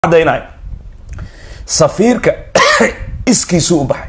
عدينا سفيرك iskiisu u baxay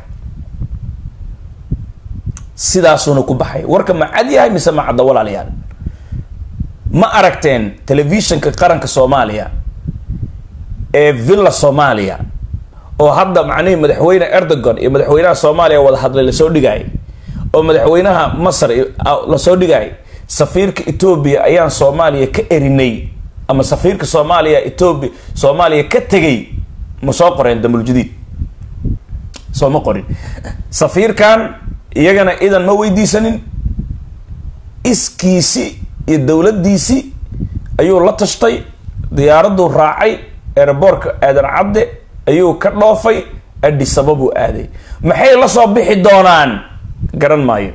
sidaasuna ku baxay warka ma cad yahay mise ma cadda walaalayaal ma aragteen televisionka qaranka Soomaaliya ee Villa Soomaaliya oo hadda macnaheedu madaxweyne Erdogan iyo madaxweynaha Soomaaliya wada hadlay la soo dhigay oo madaxweynaha Masar la soo dhigay safiirka Ethiopia ayaan Soomaaliya ka erinay ama safiirka Soomaaliya Ethiopia Soomaaliya ka tagay ma soo qoreen damul jadiid soo ma qorin safiirkan iyagana idan ma weydiisanin iskiisi iyo dawladdiisi ayuu la tashtay diyaaradu raacay airportka aadan cabde ayuu ka dhoofay Addis Ababa aaday maxay la soo bixi doonaan garan maayo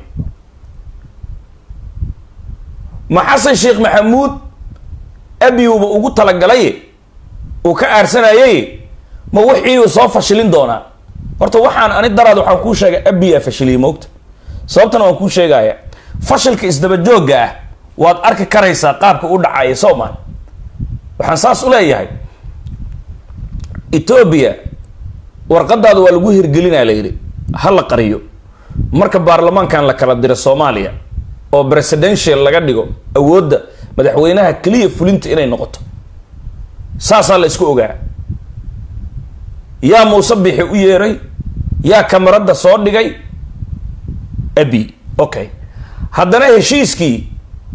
ma Xasan Sheekh Maxamuud abiyuba ugu talagalay oo ka aarsanayay ma wixii uu soo fashilin doona horta waxaan ani daraad waxaan ku sheegay abiya fashilay moogta sababtana waan ku sheegaya fashilka isdaba jooga ah waad arki karaysaa qaabka u dhacay Soomaal waxaan saas u leeyahay Ethiopia warqadaadu waa lagu hirgelinaa leeyay hal qariyo marka baarlamaankan la kala diro Soomaaliya oo presidential laga dhigo awoodda madaxweynaha kaliya fulinta inay noqoto saasa la isku ogaa yaa Muuse Bixi u yeeray yaa kamarada soo dhigay abi okay haddana heshiiskii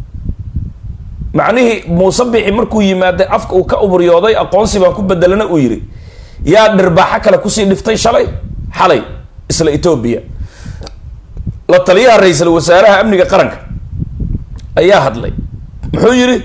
macnaheedu Muuse Bixi markuu yimaado afka uu ka uburyooday aqoonsi baan ku bedelana uu yiri yaa dhirbaaxa kale ku sii dhiftay xalay isla Ethiopia la taliyaha ra'iisul wasaaraha amniga qaranka ayaa hadlay muxuu yiri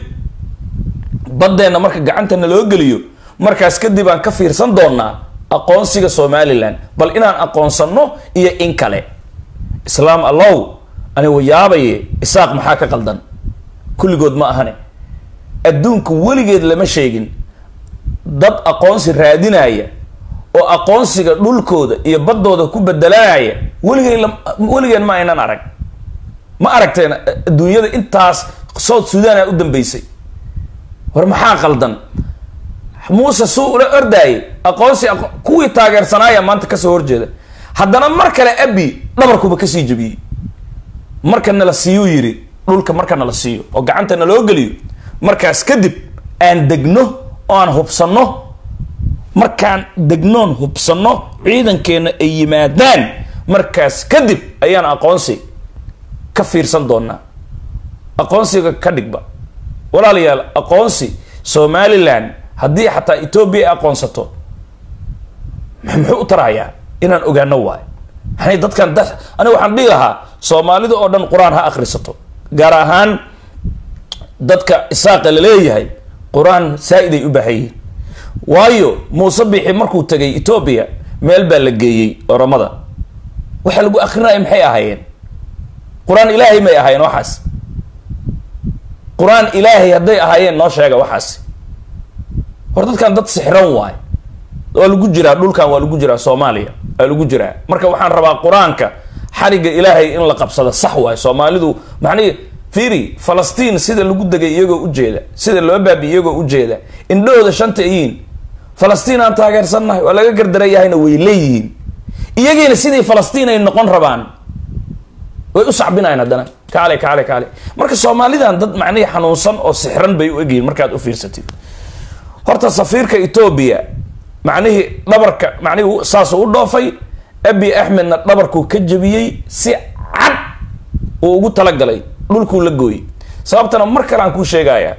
badeena marka gacantana loo galiyo markaas kadib aan ka fiirsan doonaa aqoonsiga Somaliland bal inaan aqoonsano iyo in kale islaam allow ani wayaabay isaaq maxaa ka qaldan kulligood ma ahane adduunka weligeed lama sheegin dad aqoonsi raadinaya oo aqoonsiga dhulkooda iyo badooda ku bedelanaya weligeen ma aynan arag ma aragteen adduunyada intaas South Sudan u dambeysay war maxaa qaldan Muuse soo orday aqoonsi kuwii taageersanaya maanta ka soo horjeeda haddana mar kale abi dhabarkuba ka sii jabiyay markana la siiyo yiri dhulka markana la siiyo oo gacantana loo galiyo markaas kadib aan degno oo aan hubsano markaan degnoon hubsano ciidankeena ay yimaadaan markaas kadib ayaan aqoonsi ka fiirsan doonaa aqoonsiga ka dhigba walaalayaal aqoonsi Somaliland haddii xataa Ethiopia aqoonsato muxuu tarayaa inaan ogaano waay hani dadkan ani waxaan dhihi lahaa Soomaalida oo dhan Quraan ha akhrisato gaar ahaan dadka isaaqa la leeyahay Quraan saa'iday u baahay waayo Muuse Bixi markuu tagay Ethiopia meel baa la geeyay oramada waxa lagu akhrinay maxay ahaayeen Quraan Ilaahay may ahaayeen waxaas Quraan Ilaahay haday ahaayeen noo sheega waxaas dadkan dad sixran waay oo lagu jiraa dhulkan waa lagu jiraa Soomaaliya waa lagu jiraa marka waxaan rabaa Quraanka xariga Ilaahay in la qabsado sax waay Soomaalidu macnaheedu fiiri Falastiin sida lagu dagay iyagoo u jeeda sida loo baabiyo iyagoo u jeeda indhooda shanta yiin Falastiin aan taageersanahay waa laga gardarayahayna way leeyihiin iyageena sidii Falastiin ay noqon rabaan way u sacbinayaan haddana kaale marka Soomaalidan dad macnaheedu xanuunsan oo sixran bay u eegeen markaad u fiirsatid horta safiirka Ethiopia macnaheedu dhabarka macnaheedu saas u dhoofay Abiy Ahmedna dhabarku ka jabiyay si cad oo ugu talagalay dhulku la gooyay sababtana mar kale aan ku sheegaya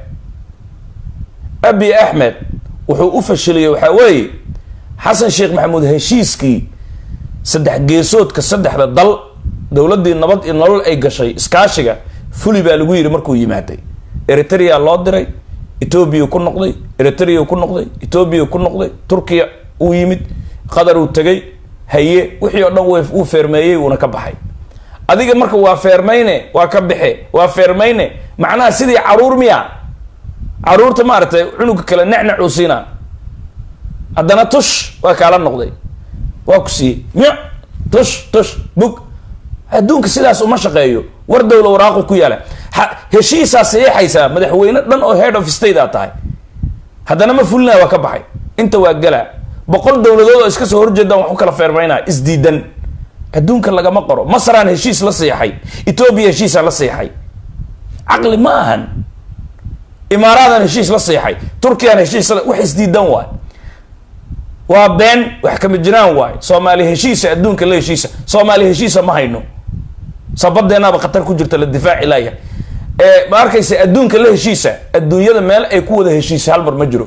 Abiy Ahmed wuxuu u fashiliyay waxa weey Xasan Sheekh Maxamuud heshiiskii saddex geesoodka saddexda dal dawladii nabad iyo nolol ay gashay iskaashiga fuli baa lagu yiri markuu yimaaday Eritrea loo diray Ethiopia ku noqday Eritrea ku noqday Ethiopia ku noqday Turkiya uu yimid Qatar uu tagay haye wixii oo dhan uu feermeeyay una ka baxay adiga marka waa feermayne waa ka bixi waa feermayne macnaha sidii caruur miya caruurta ma aragtay cunug kale nacnac u siina haddana tush waa kala noqday waa ku sii miya tush bug adduunka sidaas uma shaqeeyo war dawla waraaqo ku yaala heshiisaas saxiixaysa madaxweyne dhan oo head of state tahay haddana ma fulina waa ka baxay انت واقلا بقول دولة اسكسو هرجدا وحكلا فيرمينا اسديدا الدون كان لقى مقره مصر عن هشيس لصيحي إثيوبيا هشيس لصيحي عقل ماهن إمارات عن هشيس لصيحي تركيا عن هشيس وحس دي دنوا وبين وحكم الجنان واي صومالي هشيس الدون كله هشيس صومالي هشيس ما هينو صبت أنا بقتل كجرت للدفاع إليها ما أركيس الدون كله هشيس الدنيا ده مال يكون هشيس هالمر مجرو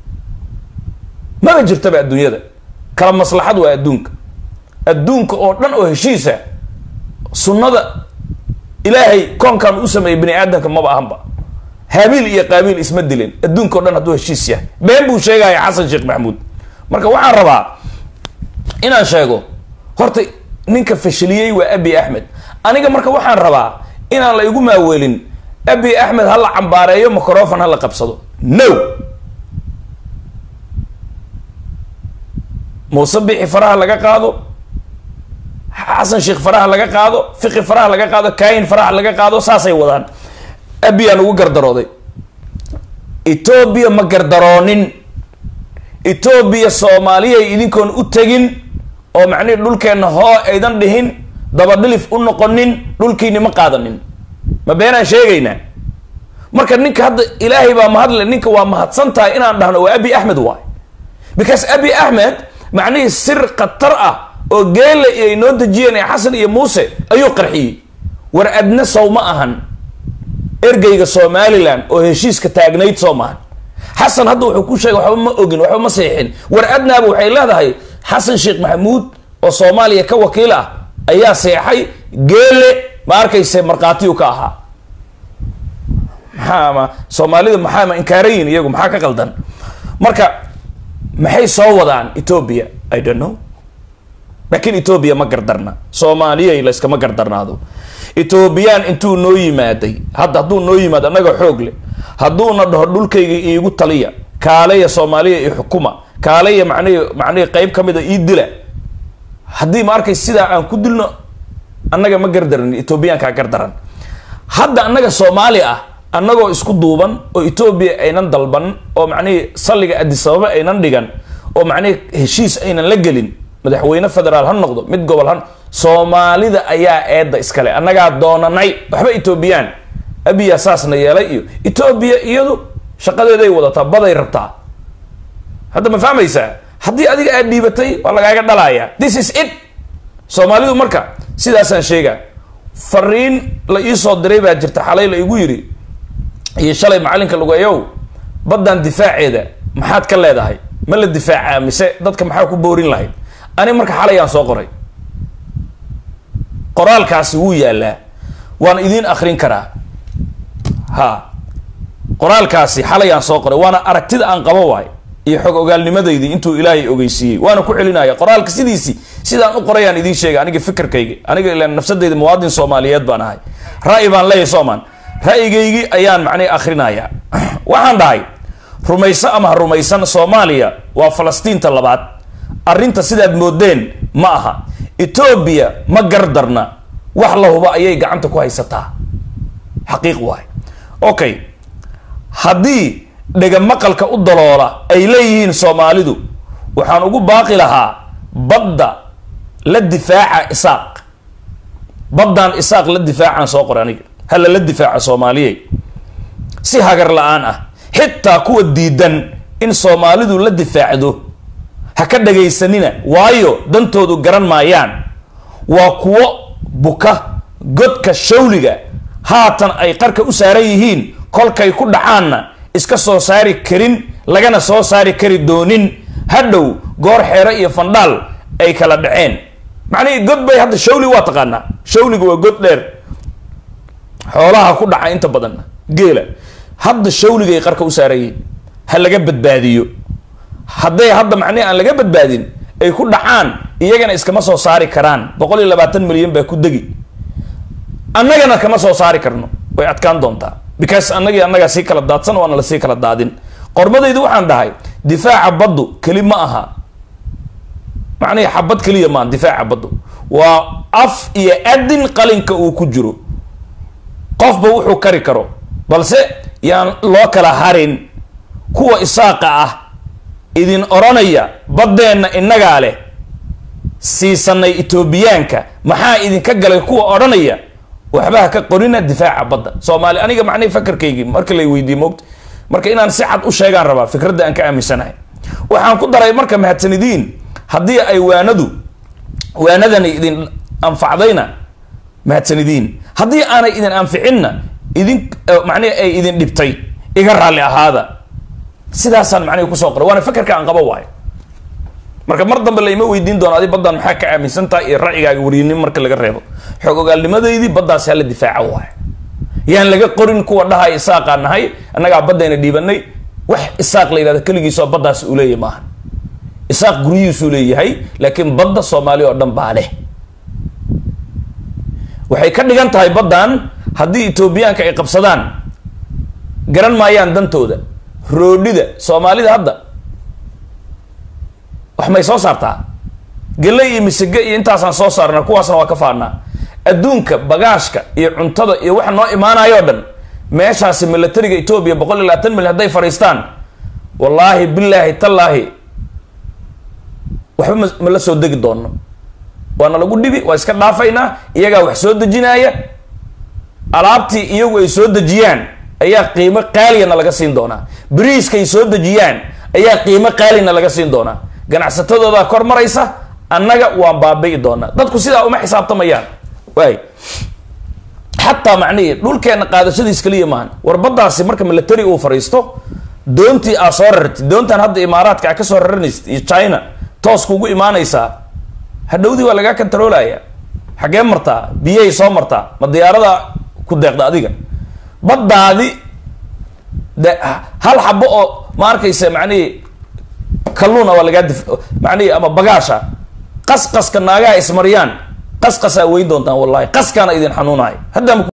ما جرت تبع الدنيا ده كلام مصلحة وأدونك الدونك أو دن أو هشيسة سنة إلهي كون كان أسمى ابن آدم كما بأهمبا هابيل إيا قابيل اسم الدلين الدونك أو دن هدو هشيسة بين بو شيغا يا حسن شيخ محمود مركا وحان ربا إنا شيغو هورتي نينك فشليي وأبي أحمد أنيقا مركا وحان ربا إنا لا يقوم أولين أبي أحمد هلا عمباريو مكروفان هلا قبصدو نو موصبي فرها لغا قادو حسن شيخ فرها لغا قادو فقي فرها لغا قادو كاين فرها لغا قادو ساسay wadaan abiyan ugu gardarooday Ethiopia ma gardaroonin Ethiopia Soomaaliya idinkoon u tagin oo macnaheedu dhulkeena hoo aydan dhihin daba dhilif u noqonin dhulkiina ma qaadanin ma beenaan sheegayna marka ninka hadda Ilaahay baa mahadle ninka waa mahadsantahay inaan dhahno waa Abi Ahmed waay because Abi Ahmed macnaheedu sir qatar ah oo geela ay noo dajiyeen Xasan iyo Muuse ayuu qarxiyay war adna soo ma ahan ergeyga Somaliland oo heshiiska taagnayd Soomaan Xasan hadda wuxuu ku sheegay waxba ma ogin waxba ma saxiixin war adna waxay leedahay Xasan Sheekh Maxamuud oo Soomaaliya ka wakiil ah ayaa saxiixay geele ma arkayse marqaatiyo ka ahaa maxaa Soomaalida maxaa inkaarayn iyagu maxaa ka qaldan marka maxay soo wadaan Ethiopia I don't know لكن إثيوبيا ما قدرنا صوماليا إلا إسكا ما قدرنا هذا إثيوبيان انتو نوي مادي هذا هدو نوي مادا نغا حوغلي هدو ندهر دول كي يغو تاليا كاليا صوماليا يحكوما كاليا معني قيب كميدا يدلا هدي ماركي سيدا عن كدلنا أنغا ما قدرن إثيوبيان كا قدرن هذا أنغا صوماليا أنغا اسكو دوبان و إثيوبيا أينان دلبان و معني صليغا أدي سبابا أينان ديغان و معني هشيس أينان لقلين madaxweyne federaal han noqdo mid gobol han Soomaalida ayaa eeda iskale anaga doonanay waxba Ethiopian abiya saasna yeelay iyo Ethiopia iyadu shaqadeeda ay wadataa baday rabtaa hadda ma fahmaysaa hadii adiga aad dhiibatay waa lagaaga dhalaya this is it Soomaalidu marka sidaas aan sheega fariin la ii soo diray baa jirta xalay la igu yiri iyo shalay macalinka lagu ayow badan difaaceeda maxaad ka leedahay ma la difaaca mise dadka maxaa ku boorin lahayd أنا مرك حاليا صقري قرال كاسي يالا وأنا إذين آخرين كرا ها قرال كاسي حاليا صقري وأنا أركتد عن قبواي يحق قال لي ماذا يدي أنتوا إلهي أوجيسي وأنا كحلنا يا قرال كسيديسي سيدا أقرأ يعني دين شيء أنا فكر كي أنا لأن نفس ده موادين صوماليات بناهاي رأي بان لا يصومان رأي جيجي أيام معني آخرين يا وحن داي رميسا أما رميسان صوماليا وفلسطين طلبات arrinta sidaad moodeen ma aha Ethiopia ma gardarna wax la huba ayay gacanta ku haysataa xaqiiq waay okay hadii dhaga maqalka u daloola ay leeyihiin Soomaalidu waxaan ugu baaqi lahaa badda la difaaca isaaq baddan isaaq la difaacan soo qoraniga hal la difaaca Soomaaliyeey si hagar la'aan ah xitaa kuwa diidan in Soomaalidu la difaacdo haka dhageysanina waayo dantoodu garan maayaan waa kuwo buka godka shawliga haatan ay qarka u saaran yihiin kolkay ku dhacaanna iska soo saari karin lagana soo saari kari doonin hadhow goor xeero iyo fandhaal ay kala dhaceen macnaheedu god bay hadda shawli waa taqaanaa shawligu waa god dheer xoolaha ku dhaca inta badan geela hadda shawliga ay qarka u saaran yihiin ha laga badbaadiyo hadday hadda macnaheedu aan laga badbaadin ay ku dhacaan iyagana iskama soo saari karaan 120 milyan baa ku dagi annagana kama soo saari karno way adkaan doontaa because annaga si kala daadsan waana la si kala daadin qormadaydu waxaan dhahay difaaca baddu kali ma aha macnaheedu xabad kaliya ma difaaca baddu waa af iyo adin qalinka uu ku jiro qofba wuxuu kari karo balse yaan loo kala harin kuwa isaaqa ah idin oranaya badeenna innagaa leh siisanay Etoobiyaanka maxaa idinka galay kuwa oranaya waxba ka qorina difaaca badda Soomaali aniga macnay fakarkaygi marka la weydiiyay moogta marka inaan si cad u sheegaan rabaa fikradda aan ka aaminsanahay waxaan ku daray marka mahadsanidin haddii ay waanadani idin anfacdayna mahadsanidin haddii aanay idin anficinna idin macnay ay idin dhibtay iga raali ahaada sidaasaan macnay ku soo qoray waana fakarka aan qabo waay marka mar dambe la ima weydiin doono adi badan maxaa ka aaminsan tahay iyo ra'yigaaga wariyinimo marka laga reebo xog ogaalnimadeedii baddaas hala difaaca waay yaan laga qorin kuwa dhahay isaaqaan nahay annagaa baddayna dhiibanay wax isaaq la yidhahdo keligiis oo baddaas uu leeyahay maahan isaaq guryihiisuu leeyahay laakiin badda Soomaali oo dhan baa leh waxay ka dhigan tahay baddan haddii Etoobiyaanka ay qabsadaan garan maayaan dantooda roodhida Soomaalida hadda wax may soo saartaa galay iyo misiga iyo intaasaan soo saarnaa kuwaasna waa ka faanaa adduunka bagaashka iyo cuntada iyo waxa noo imaanayo dhan meeshaasi militariga Ethiopia 120 milyan haday fariistaan wallahi billahi tallahi waxba ma la soo degi doono waana lagu dhibi waa iska dhaafaynaa iyaga wax soo dejinaya alaabtii iyagu ay soo dejiyaan ayaa qiimo qaaliyana laga siin doonaa bariiska ay soo dejiyaan ayaa qiimo qaaliyana laga siin doonaa ganacsatadooda kor maraysa annaga waan baabi'i doonaa dadku sidaa uma xisaabtamayaan waay حتى معني دول كان قادشة إسكالية مان وربطها مركا ملتري أو فريستو دونتي أصورت دونتان هاد إمارات كأكسور رنست تشاينا توسكوغو إيمانا يسا هدودي ولا جا كنترولا يا حاجة مرتا بيجي صام مرتا ما الديارة دا كودك دا ديجا بدأ هذه هل حبوا ماركا يسمعني كلونا ولا جد معني أما بقاشة قص كناجا اسمريان قص وين دونتان والله قص كان إذن حنوناي هذا